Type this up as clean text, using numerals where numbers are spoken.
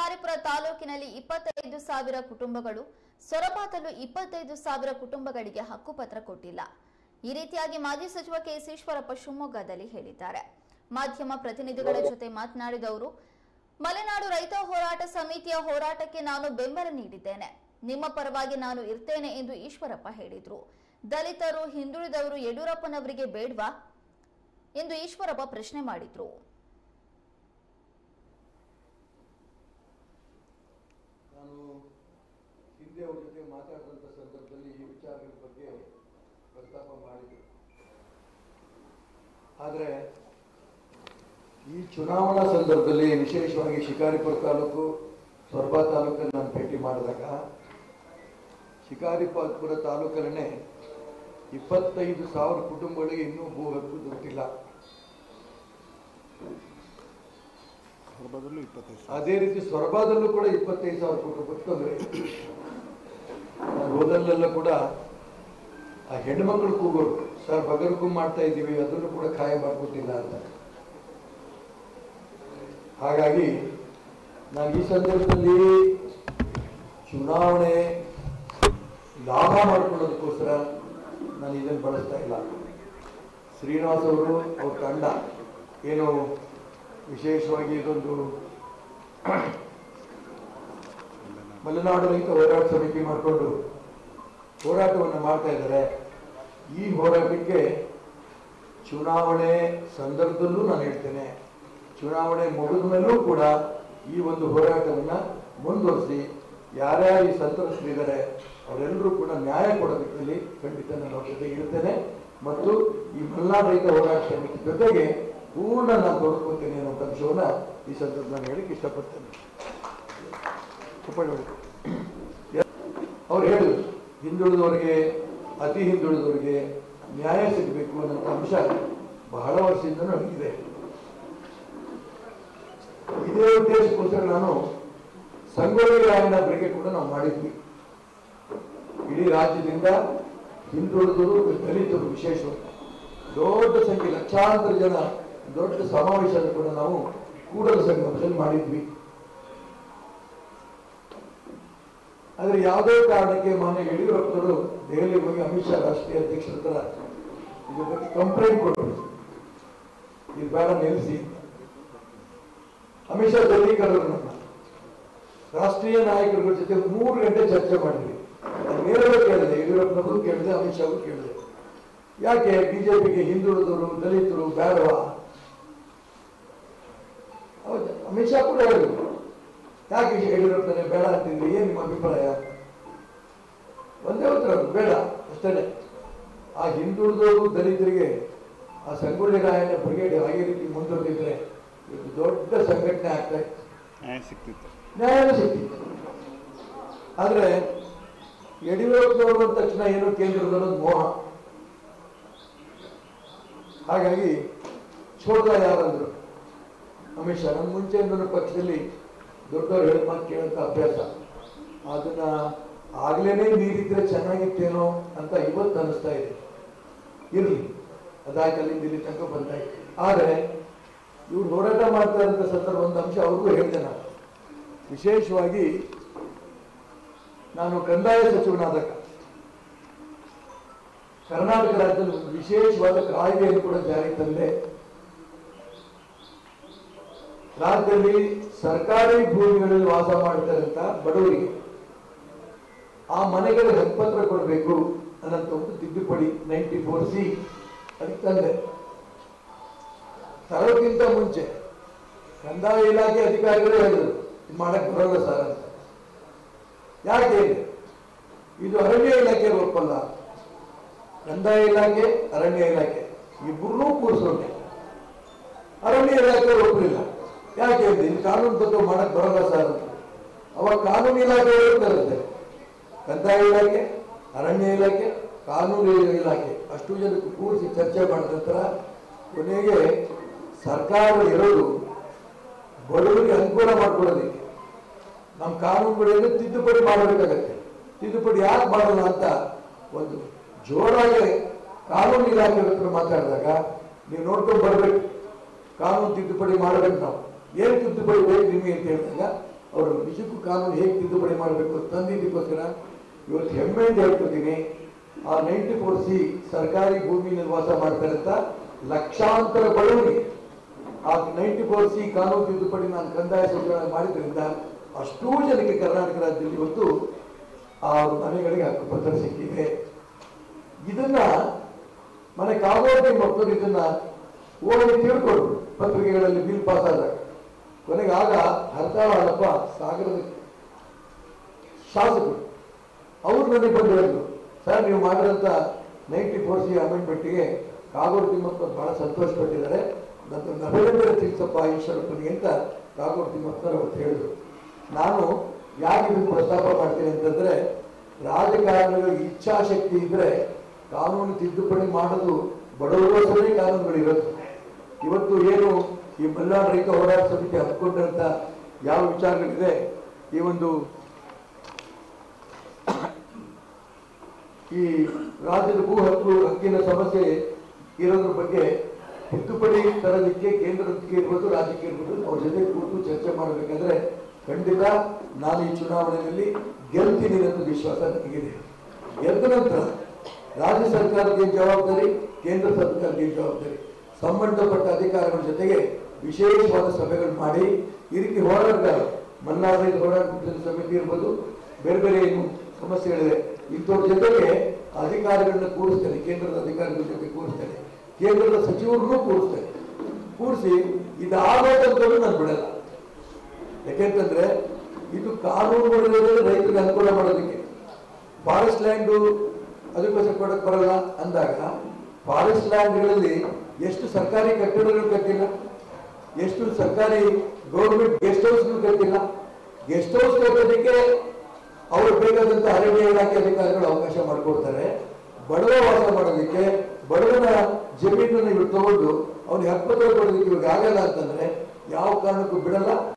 ಶಿಕಾರಿಪುರ ತಾಲೂಕಿನಲ್ಲಿ 25,000 ಕುಟುಂಬಗಳು, ಸೊರಬದಲ್ಲೂ 25,000 ಕುಟುಂಬಗಳಿಗೆ ಹಕ್ಕುಪತ್ರ ಕೊಟ್ಟಿಲ್ಲ. ಈ ರೀತಿಯಾಗಿ ಮಾಜಿ ಸಚಿವ ಕೆಎಸ್ ಈಶ್ವರಪ್ಪ ಶಿವಮೊಗ್ಗದಲ್ಲಿ ಹೇಳಿದ್ದಾರೆ. ಮಾಧ್ಯಮ ಪ್ರತಿನಿಧಿಗಳ ಜೊತೆ ಮಾತನಾಡಿದ ಅವರು, ಮಲೆನಾಡು ರೈತ ಹೋರಾಟ ಸಮಿತಿಯ ಹೋರಾಟಕ್ಕೆ ನಾನು ಬೆಂಬಲ ನೀಡಿದ್ದೇನೆ. ನಿಮ್ಮ ಪರವಾಗಿ ನಾನು ಇರ್ತೇನೆ ಎಂದು ಈಶ್ವರಪ್ಪ ಹೇಳಿದರು. ದಲಿತರು, ಹಿಂದುಳಿದವರು ಯಡಿಯೂರಪ್ಪನವರಿಗೆ ಬೇಡವಾ ಎಂದು ಈಶ್ವರಪ್ಪ ಪ್ರಶ್ನೆ ಮಾಡಿದರು. ನಾನು ಹಿಂದೆ ಅವರ ಜೊತೆ ಮಾತಾಡಿದಂಥ ಸಂದರ್ಭದಲ್ಲಿ ಈ ವಿಚಾರಗಳ ಬಗ್ಗೆ ಪ್ರಸ್ತಾಪ ಮಾಡಿದ್ರು. ಆದರೆ ಈ ಚುನಾವಣಾ ಸಂದರ್ಭದಲ್ಲಿ ವಿಶೇಷವಾಗಿ ಶಿಕಾರಿಪುರ ತಾಲೂಕು, ಸೊರಬ ತಾಲೂಕಲ್ಲಿ ನಾನು ಭೇಟಿ ಮಾಡಿದಾಗ ಶಿಕಾರಿಪುರ ತಾಲೂಕಲ್ಲೇ 25,000 ಕುಟುಂಬಗಳಿಗೆ ಇನ್ನೂ ಭೂ ಹಕ್ಕು ದೊರೆತಿಲ್ಲ. ಅದೇ ರೀತಿ ಸೊರಬದಲ್ಲೂ ಕೂಡ 25,000 ಕುಟುಂಬಕ್ಕೆ ತೊಂದರೆ. ಹೋದಲ್ಲೆಲ್ಲ ಕೂಡ ಆ ಹೆಣ್ಮಕ್ಳು ಕೂಗೋರು, ಸರ್ ಬಗರ್ಗೂ ಮಾಡ್ತಾ ಇದ್ದೀವಿ, ಅದನ್ನು ಕೂಡ ಖಾಯ ಮಾಡ್ಕೊತಿಲ್ಲ ಅಂತ. ಹಾಗಾಗಿ ನಾನು ಈ ಸಂದರ್ಭದಲ್ಲಿ ಚುನಾವಣೆ ಲಾಭ ಮಾಡ್ಕೊಳ್ಳೋದಕ್ಕೋಸ್ಕರ ನಾನು ಇದನ್ನು ಬಳಸ್ತಾ ಇಲ್ಲ. ಶ್ರೀನಿವಾಸ್ ಅವರು, ಅವ್ರ ತಂಡ ಏನು ವಿಶೇಷವಾಗಿ ಇದೊಂದು ಮಲೆನಾಡು ರೈತ ಹೋರಾಟ ಸಮಿತಿ ಮಾಡಿಕೊಂಡು ಹೋರಾಟವನ್ನು ಮಾಡ್ತಾ ಇದ್ದಾರೆ. ಈ ಹೋರಾಟಕ್ಕೆ ಚುನಾವಣೆ ಸಂದರ್ಭದಲ್ಲೂ ನಾನು ಹೇಳ್ತೇನೆ, ಚುನಾವಣೆ ಮುಗಿದ ಮೇಲೂ ಕೂಡ ಈ ಒಂದು ಹೋರಾಟವನ್ನು ಮುಂದುವರಿಸಿ ಯಾರ್ಯಾರು ಈ ಸಂತ್ರಸ್ತರಿದ್ದಾರೆ ಅವರೆಲ್ಲರೂ ಕೂಡ ನ್ಯಾಯ ಕೊಡೋದಕ್ಕೆ ಖಂಡಿತ ನಾನು ಅವ್ರ ಜೊತೆಗೆ ಇರ್ತೇನೆ. ಮತ್ತು ಈ ಮಲೆನಾಡು ರೈತ ಹೋರಾಟ ಸಮಿತಿ ಜೊತೆಗೆ ಪೂರ್ಣ ನಾನು ತೊಡಕೊಳ್ತೇನೆ ಅನ್ನೋ ಅಂಶವನ್ನು ಈ ಸಂದರ್ಭ ನಾನು ಹೇಳಿಕ್ಕೆ ಇಷ್ಟಪಡ್ತೇನೆ. ಅವ್ರು ಹೇಳಿದ್ರು, ಹಿಂದುಳಿದವರಿಗೆ, ಅತಿ ಹಿಂದುಳಿದವರಿಗೆ ನ್ಯಾಯ ಸಿಗಬೇಕು ಅನ್ನೋ ಅಂಶ ಬಹಳ ವರ್ಷದಿಂದ ಇದೆ. ಇದೇ ಉದ್ದೇಶಕ್ಕೋಸ್ಕರ ನಾನು ಸಂಗೊಳ್ಳಿ ರಾಯಣ್ಣ ಬ್ರಿಗೇಡ್ ಕೂಡ ನಾವು ಮಾಡಿದ್ವಿ. ಇಡೀ ರಾಜ್ಯದಿಂದ ಹಿಂದುಳಿದವರು, ದಲಿತರು ವಿಶೇಷವಾಗಿ ದೊಡ್ಡ ಸಂಖ್ಯೆ, ಲಕ್ಷಾಂತರ ಜನ ದೊಡ್ಡ ಸಮಾವೇಶ ಕೂಡ ನಾವು ಕೂಡಲ ಸಂಗಮದಲ್ಲಿ ಮಾಡಿದ್ವಿ. ಆದರೆ ಯಾವುದೇ ಕಾರಣಕ್ಕೆ ಮಾನ್ಯ ಯಡಿಯೂರಪ್ಪನವರು ದೆಹಲಿಗೆ ಹೋಗಿ ಅಮಿತ್ ಶಾ ರಾಷ್ಟ್ರೀಯ ಅಧ್ಯಕ್ಷರ ಹತ್ರ ಇದ್ರ ಬಗ್ಗೆ ಕಂಪ್ಲೇಂಟ್ ಕೊಟ್ಟರು, ಇದು ಬೇಡ ನಿಲ್ಲಿಸಿ. ಅಮಿತ್ ಶಾ ಡೆಲ್ಲಿ ಕರೆದ್ರು, ನಮ್ಮ ರಾಷ್ಟ್ರೀಯ ನಾಯಕರುಗಳ ಜೊತೆ 3 ಗಂಟೆ ಚರ್ಚೆ ಮಾಡಿದ್ವಿ. ನೇರವಾಗಿ ಕೇಳಿದೆ, ಯಡಿಯೂರಪ್ಪನವರು ಕೇಳಿದೆ, ಅಮಿತ್ ಶಾ ಅವರು ಕೇಳಿದೆ, ಯಾಕೆ ಬಿಜೆಪಿಗೆ ಹಿಂದುಳಿದವರು, ದಲಿತರು ಬೇಡವಾ? ಹೌದು, ಅಮಿತ್ ಶಾ ಕೂಡ ಹೇಳಿದ್ರು, ಯಾಕೆ ಯಡಿಯೂರಪ್ಪನೇ ಬೇಡ ಅಂತಿದ್ರಿ, ಏನ್ ನಿಮ್ಮ ಅಭಿಪ್ರಾಯ? ಒಂದೇ ಉತ್ತರ, ಬೇಡ ಅಷ್ಟೇ. ಆ ಹಿಂದುಳಿದವರು, ದಲಿತರಿಗೆ ಆ ಸಂಗೊಳ್ಳಿ ರಾಯಣ್ಣ ಬ್ರಿಗೇಡ್ ಹಾಗೆ ರೀತಿ ಮುಂದುವರೆದಿದ್ರೆ ಇದು ದೊಡ್ಡ ಸಂಘಟನೆ ಆಗ್ತಾ ಇತ್ತು, ನ್ಯಾಯ ಸಿಕ್ತಿತ್ತು. ಆದ್ರೆ ಯಡಿಯೂರಪ್ಪನವರು ಅಂದ ತಕ್ಷಣ ಏನೋ ಕೇಂದ್ರದಲ್ಲೊಂದು ಮೋಹ. ಹಾಗಾಗಿ ಚೋಟ ಯಾರಂದ್ರು ಅಮಿತ್ ಶಾ, ನನ್ನ ಮುಂಚೆಯಿಂದ ಪಕ್ಷದಲ್ಲಿ ದೊಡ್ಡವರು ಹೇಳಿ ಮಾತು ಕೇಳೋಂಥ ಅಭ್ಯಾಸ, ಅದನ್ನ ಆಗ್ಲೇನೆ ಮೀರಿದ್ರೆ ಚೆನ್ನಾಗಿತ್ತೇನೋ ಅಂತ ಇವತ್ತು ಅನಿಸ್ತಾ ಇದೆ. ಇರಲಿ, ಅದಾಯ್ತು, ಅಲ್ಲಿಂದ ಇಲ್ಲಿ ತನಕ ಬಂದಾಯ್ತು. ಆದರೆ ಇವ್ರು ಹೋರಾಟ ಮಾಡ್ತಾ ಇರೋಂಥ ಸಂದರ್ಭ ಒಂದು ಅಂಶ ಅವ್ರಿಗೂ ಹೇಳಿದೆ. ನಾನು ವಿಶೇಷವಾಗಿ ನಾನು ಕಂದಾಯ ಸಚಿವನಾದಾಗ ಕರ್ನಾಟಕ ರಾಜ್ಯದಲ್ಲಿ ಒಂದು ವಿಶೇಷವಾದ ಕಾಯ್ದೆಯನ್ನು ಕೂಡ ಜಾರಿ ತಂದೆ. ರಾಜ್ಯದಲ್ಲಿ ಸರ್ಕಾರಿ ಭೂಮಿಗಳಲ್ಲಿ ವಾಸ ಮಾಡ್ತಾರಂತ ಬಡವರಿಗೆ ಆ ಮನೆಗಳಿಗೆ ಹಕ್ಕುಪತ್ರ ಕೊಡಬೇಕು ಅನ್ನೋಂಥ ಒಂದು ತಿದ್ದುಪಡಿ 94C ಅದಕ್ಕೆ ತಂದೆ. ತರೋಕ್ಕಿಂತ ಮುಂಚೆ ಕಂದಾಯ ಇಲಾಖೆ ಅಧಿಕಾರಿಗಳೇ ಹೇಳಿದ್ರು, ಇದು ಮಾಡಕ್ ಬರೋಲ್ಲ ಸರ್ ಅಂತ. ಯಾಕೆ? ಇದು ಅರಣ್ಯ ಇಲಾಖೆ ಒಪ್ಪಲ್ಲ. ಕಂದಾಯ ಇಲಾಖೆ, ಅರಣ್ಯ ಇಲಾಖೆ ಇಬ್ಬರೂ ಕೂರಿಸೋಕೆ ಅರಣ್ಯ ಇಲಾಖೆ ಒಪ್ಪಲಿಲ್ಲ. ಯಾಕೆ? ಇದು ಕಾನೂನು ಬದ್ಧ ಮಾಡಕ್ ಬರೋಲ್ಲ ಸರ್ ಅಂತ. ಅವಾಗ ಕಾನೂನು ಇಲಾಖೆ ಬರುತ್ತೆ, ಕಂದಾಯ ಇಲಾಖೆ, ಅರಣ್ಯ ಇಲಾಖೆ, ಕಾನೂನು ಇಲಾಖೆ ಅಷ್ಟು ಜನಕ್ಕೆ ಕೂರಿಸಿ ಚರ್ಚೆ ಮಾಡಿದ ನಂತರ ಕೊನೆಗೆ ಸರ್ಕಾರ ಇರೋದು ಬಡವರಿಗೆ ಅನುಕೂಲ ಮಾಡ್ಕೊಳ್ಳೋದಕ್ಕೆ ನಮ್ಮ ಕಾನೂನುಗಳನ್ನು ತಿದ್ದುಪಡಿ ಮಾಡಬೇಕಾಗತ್ತೆ. ತಿದ್ದುಪಡಿ ಯಾಕೆ ಮಾಡೋಣ ಅಂತ ಒಂದು ಜೋರಾಗಿ ಕಾನೂನು ಇಲಾಖೆ ಹತ್ರ ಮಾತಾಡಿದಾಗ, ನೀವು ನೋಡ್ಕೊಂಡು ಬರ್ಬೇಕು, ಕಾನೂನು ತಿದ್ದುಪಡಿ ಮಾಡಬೇಕು, ನಾವು ಏನು ತಿದ್ದುಪಡಿ ಬೇಕು ನಿಮಗೆ ಅಂತ ಹೇಳಿದಾಗ ಅವರು ಕಾನೂನು ಹೇಗೆ ತಿದ್ದುಪಡಿ ಮಾಡಬೇಕು ತಂದಿದ್ದಕ್ಕೋಸ್ಕರ ಇವತ್ತು ಹೆಮ್ಮೆಯಿಂದ ಹೇಳ್ಕೊತೀನಿ. ಆ 94C ಸರ್ಕಾರಿ ಭೂಮಿಯಲ್ಲಿ ವಾಸ ಮಾಡ್ತಾರೆ ಅಂತ ಲಕ್ಷಾಂತರ ಬಡವರಿಗೆ ಆ 94C ಕಾನೂನು ತಿದ್ದುಪಡಿ ನಾನು ಕಂದಾಯ ಸಚಿವರಾಗಿ ಮಾಡಿದ್ರಿಂದ ಅಷ್ಟೂ ಜನಕ್ಕೆ ಕರ್ನಾಟಕ ರಾಜ್ಯದಲ್ಲಿ ಇವತ್ತು ಆ ಮನೆಗಳಿಗೆ ಹಕ್ಕುಪತ್ರ ಸಿಕ್ಕಿದೆ. ಇದನ್ನ ಮನೆ ಕಾಗೋಡಿ ಮಕ್ಕಳು ಇದನ್ನ ಓದಿ ತಿಳ್ಕೊಂಡು ಪತ್ರಿಕೆಗಳಲ್ಲಿ ಬಿಲ್ ಪಾಸ್ ಆದಾಗ ಕೊನೆಗೆ ಆಗ ಹರತಾಳಪ್ಪ ಸಾಗರದ ಶಾಸಕರು ಅವ್ರು ನನಗೆ ಬಂದು ಹೇಳಿದ್ರು, ಸರ್ ನೀವು ಮಾಡಿದಂಥ 94C ಅಮೆಂಡ್ಮೆಂಟ್ಗೆ ಕಾಗೋಡು ತಿಮ್ಮಪ್ಪ ಬಹಳ ಸಂತೋಷ ಪಟ್ಟಿದ್ದಾರೆ, ನನ್ನ ಅಭಿನಂದನೆ ತಿಳಿಸಪ್ಪ ಈಶ್ವರಪ್ಪನಿಗೆ ಅಂತ ಕಾಗೋಡು ತಿಮ್ಮಪ್ಪನವರು ಅವತ್ತು ಹೇಳಿದ್ರು. ನಾನು ಯಾಕೆ ಇದನ್ನು ಪ್ರಸ್ತಾಪ ಮಾಡ್ತೀನಿ ಅಂತಂದ್ರೆ, ರಾಜಕಾರಣಿಗಳಿಗೆ ಇಚ್ಛಾಶಕ್ತಿ ಇದ್ರೆ ಕಾನೂನು ತಿದ್ದುಪಡಿ ಮಾಡೋದು ಬಡವರಿಗೋಸ್ಕರನೇ ಕಾನೂನುಗಳಿರೋದು. ಇವತ್ತು ಏನು ಈ ಮಲೆನಾಡು ರೈತ ಹೋರಾಟ ಸಮಿತಿ ಹಮ್ಮಿಕೊಂಡಂತ ಯಾವ ವಿಚಾರಗಳಿದೆ, ಈ ಒಂದು ಈ ರಾಜ್ಯದ ಭೂ ಹಕ್ಕಿನ ಸಮಸ್ಯೆ ಇರೋದ್ರ ಬಗ್ಗೆ ತಿದ್ದುಪಡಿ ತರೋದಕ್ಕೆ ಕೇಂದ್ರಕ್ಕೆ ಇರ್ಬೋದು ರಾಜ್ಯಕ್ಕೆ ಇರ್ಬೋದು ಅವ್ರ ಜೊತೆ ಕೂತು ಚರ್ಚೆ ಮಾಡಬೇಕಾದ್ರೆ ಖಂಡಿತ ನಾನು ಈ ಚುನಾವಣೆಯಲ್ಲಿ ಗೆಲ್ತೀನಿ ಅನ್ನೋ ವಿಶ್ವಾಸ ನನಗಿದೆ. ಗೆದ್ದ ನಂತರ ರಾಜ್ಯ ಸರ್ಕಾರಕ್ಕೆ ಜವಾಬ್ದಾರಿ, ಕೇಂದ್ರ ಸರ್ಕಾರಕ್ಕೆ ಜವಾಬ್ದಾರಿ, ಸಂಬಂಧಪಟ್ಟ ಅಧಿಕಾರಿಗಳ ಜೊತೆಗೆ ವಿಶೇಷವಾದ ಸಭೆಗಳು ಮಾಡಿ ಈ ರೀತಿ ಹೋರಾಟಗಾರ ಮಲೆನಾಡು ಹೋರಾಟ ಸಮಿತಿ ಇರ್ಬೋದು, ಬೇರೆ ಬೇರೆ ಏನು ಸಮಸ್ಯೆಗಳಿದೆ ಇಂಥವ್ರ ಜೊತೆಗೆ ಅಧಿಕಾರಿಗಳನ್ನ ಕೂರಿಸ್ತೇನೆ, ಕೇಂದ್ರದ ಅಧಿಕಾರಿಗಳ ಜೊತೆ ಕೂರಿಸ್ತೇನೆ, ಕೇಂದ್ರದ ಸಚಿವರನ್ನು ಕೂರಿಸ್ತೇನೆ. ಕೂರಿಸಿ ಇದಾಗೋದಂತೂ ನಾನು ಬಿಡಲ್ಲ. ಯಾಕೆಂತಂದ್ರೆ ಇದು ಕಾನೂನುಗಳಿರೋದ್ರೆ ರೈತರಿಗೆ ಅನುಕೂಲ ಮಾಡೋದಕ್ಕೆ. ಫಾರೆಸ್ಟ್ ಲ್ಯಾಂಡು ಅದಕ್ಕೋಸ್ಕರ ಕೊಡಕ್ಕೆ ಬರಲ್ಲ ಅಂದಾಗ ಫಾರೆಸ್ಟ್ ಲ್ಯಾಂಡ್ಗಳಲ್ಲಿ ಎಷ್ಟು ಸರ್ಕಾರಿ ಕಟ್ಟಡಗಳು ಕಟ್ಟಿಲ್ಲ, ಎಷ್ಟು ಸರ್ಕಾರಿ ಗೌರ್ಮೆಂಟ್ ಗೆಸ್ಟ್ ಹೌಸ್ಗಳು ಕಟ್ಟಿಲ್ಲ. ಗೆಸ್ಟ್ ಹೌಸ್ ಕಟ್ಟೋದಕ್ಕೆ ಅವರು ಬೇಕಾದಂತ ಅರಣ್ಯ ಇಲಾಖೆ ಅಧಿಕಾರಿಗಳು ಅವಕಾಶ ಮಾಡಿಕೊಡ್ತಾರೆ. ಬಡವ ವಾಸ ಮಾಡೋದಕ್ಕೆ ಬಡವನ ಜಮೀನನ್ನು ಇವ್ರು ತಗೊಂಡು ಅವ್ನಿಗೆ ಹಕ್ಕುಪತ್ರ ಕೊಡೋದಕ್ಕೆ ಇವಾಗ ಆಗಲ್ಲ ಅಂತಂದ್ರೆ ಯಾವ ಕಾರಣಕ್ಕೂ ಬಿಡಲ್ಲ.